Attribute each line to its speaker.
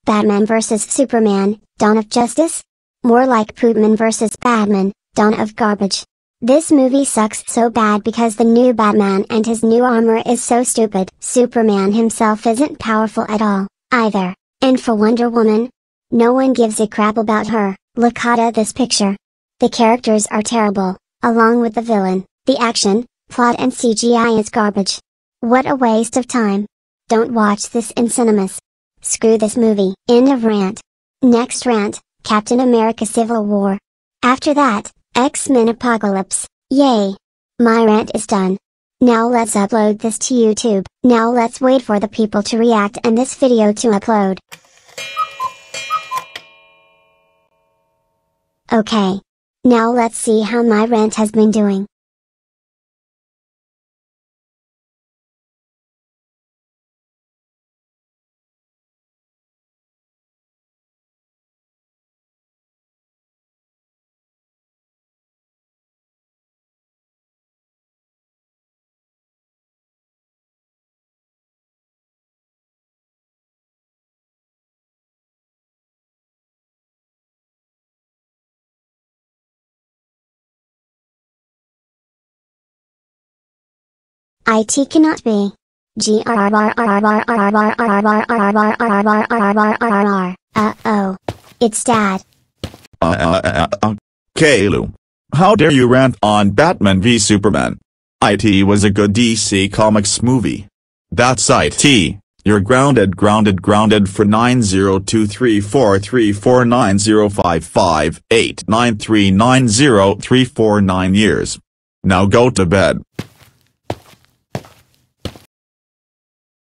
Speaker 1: Batman vs Superman, Dawn of Justice? More like Poopman vs Batman, Dawn of Garbage. This movie sucks so bad because the new Batman and his new armor is so stupid. Superman himself isn't powerful at all, either. And for Wonder Woman? No one gives a crap about her. Look at this picture. The characters are terrible, along with the villain. The action, plot and CGI is garbage. What a waste of time. Don't watch this in cinemas. Screw this movie. End of rant. Next rant, Captain America Civil War. After that, X-Men Apocalypse. Yay! My rant is done. Now let's upload this to YouTube. Now let's wait for the people to react and this video to upload. Okay. Now let's see how my rant has been doing. It cannot be. Uh-oh. It's Dad.
Speaker 2: Caillou. How dare you rant on Batman v Superman? It was a good DC Comics movie. That's it. You're grounded for 902343490558939039 years. Now go to bed.